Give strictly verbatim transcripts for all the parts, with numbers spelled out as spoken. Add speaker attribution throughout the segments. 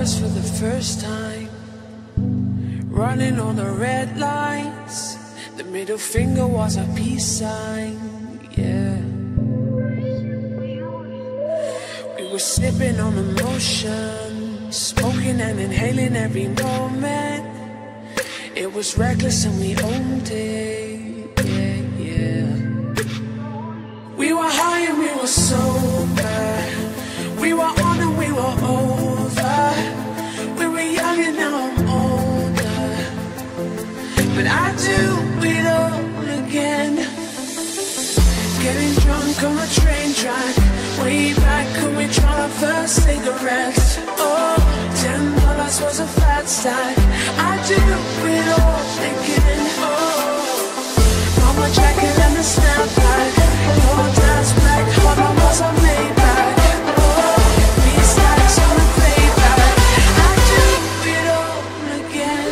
Speaker 1: lost for the first time, running on the red lights. The middle finger was a peace sign, yeah. We were slipping on emotion, smoking and inhaling every moment. It was reckless and we owned it, yeah, yeah. We were high and we were sober, we were on and we were over. We were young and now I'm older, but I do it all again. Getting drunk on a train track, way back when we tried our first cigarettes. Oh, ten dollars was a fat stack. I do it all again. Oh, on my jacket and a snapback, your dad's black heart was a Maybach. Oh, these stacks on the playback. I do it all again.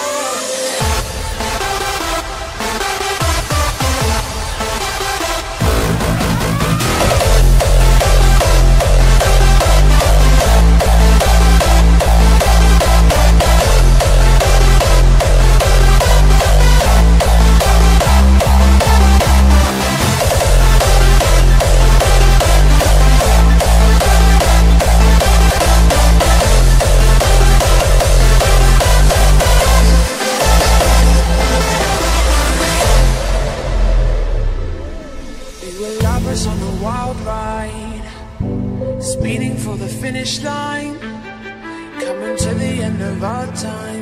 Speaker 1: On a wild ride, speeding for the finish line, coming to the end of our time.